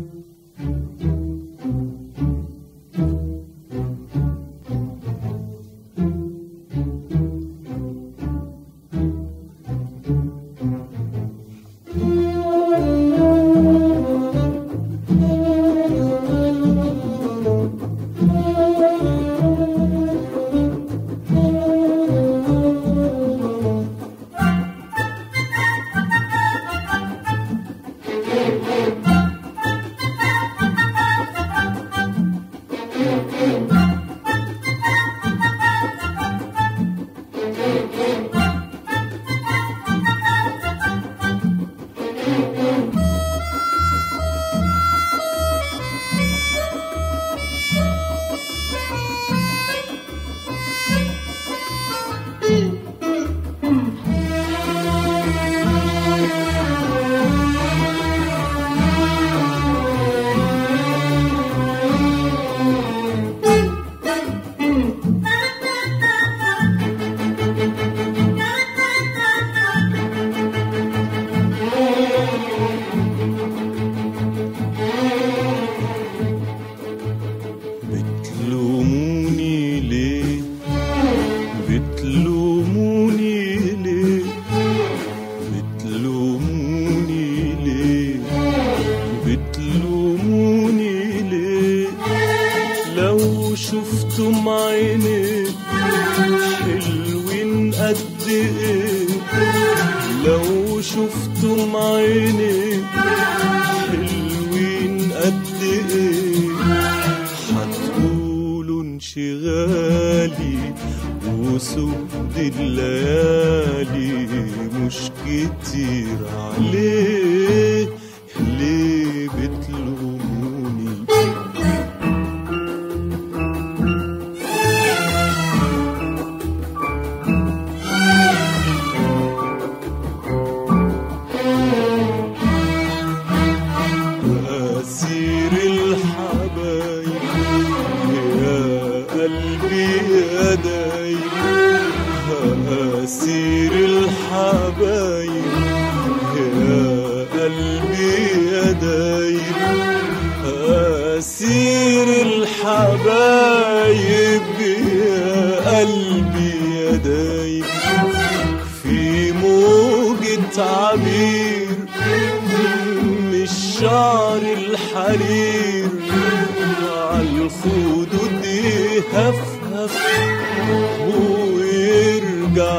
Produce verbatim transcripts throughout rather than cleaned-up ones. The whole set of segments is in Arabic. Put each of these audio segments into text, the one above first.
بتلوموني ليه؟ بتلوموني ليه؟ بتلوموني ليه؟ بتلوموني ليه؟ لو شفتم عيني حلوين قد ايه، لو شفتم عيني حلوين قد ايه، هتقولوا انشغالي وسود الليالي مش كتير عليه، ليه بتلوموني؟ أسير الحبايب يا قلبي يا دايب، أسير الحبايب يا قلبي يا دايب، أسير الحبايب يا قلبي يا دايب، في موجة عبير من الشعر الحرير عالخدود يهفهف ويرجع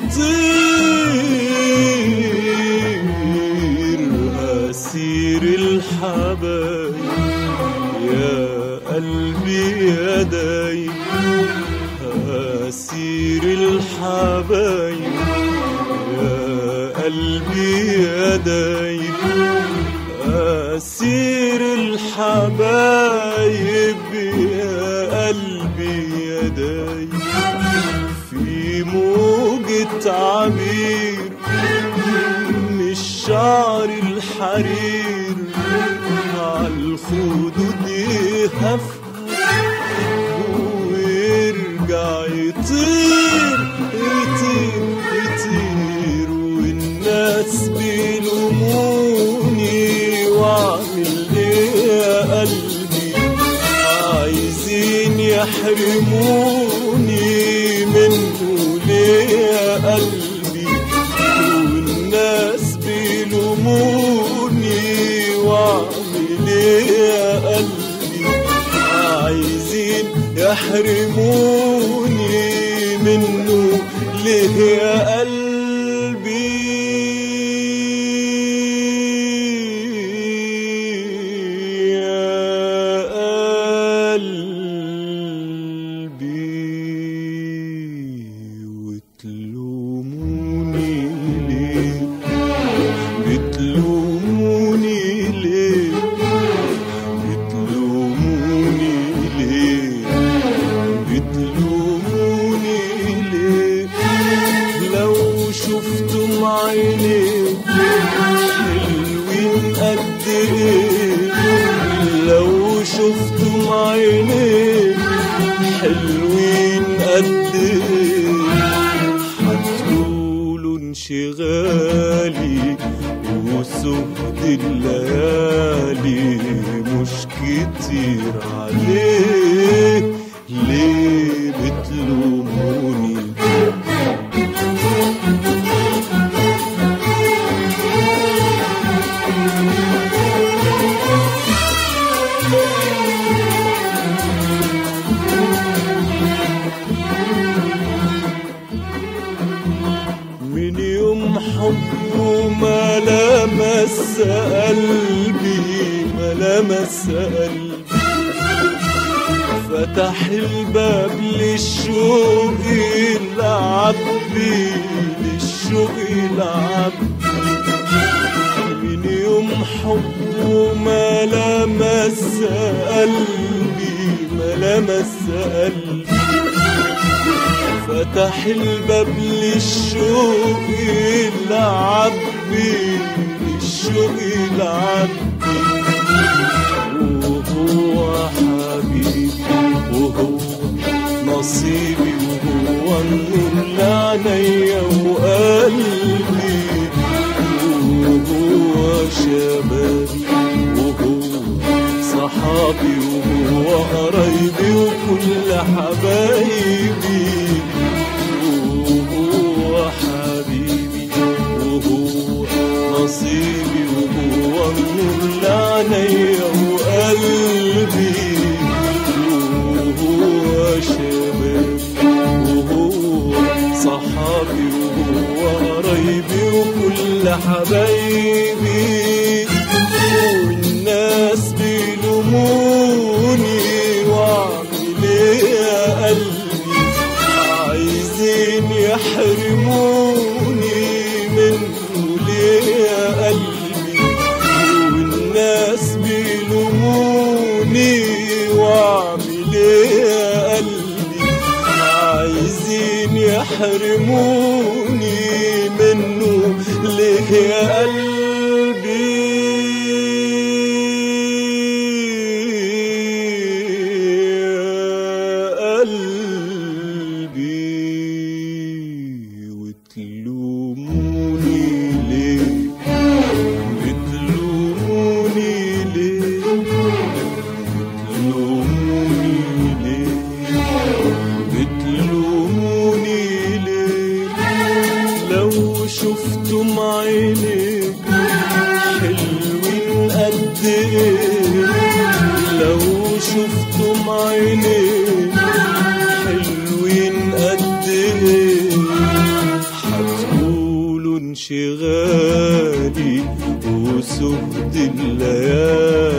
يطير، أسير الحبايب يا قلبي يا دايب، أسير الحبايب يا قلبي يا دايب، أسير الحبايب يا قلبي يا دايب، في موجة عبير من الشعر الحرير عالخدود يهفهف ويرجع يطير يطير يطير، والناس بيلوموني واعمل ايه يا قلبي، عايزين يحرموني منه ليه يا قلبي، والناس بيلوموني واعمل ايه يا قلبي، عايزين يحرموني منه ليه يا قلبي، لو شفتم عينيك حلوين قد ايه، هتقولوا انشغالي وسود الليالي كتير عليه، ليه بتلوموني؟ من يوم حبه ما لمس قلبي، ما لمس قلبي، فتح الباب للشوق يلعب بي، للشوق يلعب بي. من يوم حبه ما لمس قلبي، ما لمس قلبي، فتح الباب للشوق يلعب بي، للشوق يلعب بي. وهو حبيبي وهو نصيبي، وهو النور لعينيا وقلبي، وهو شبابي وهو صحابي، وهو قرايبي وكل حبايبي. وهو حبيبي وهو نصيبي، وهو النور لعينيا وقلبي، وهو شبابي وهو صحابي، وهو قرايبي وكل حبايبي. والناس بيلوموني واعمل ايه يا قلبي، عايزين يحرموني منه ليه يا قلبي. والناس بيلوموني واعمل ايه يا قلبي، عايزين يحرموني منه ليه يا قلبي. شفتم عينيك حلوين قد ايه، لو شفتم عينيك حلوين قد ايه، هتقولوا انشغالي وسهد الليالي.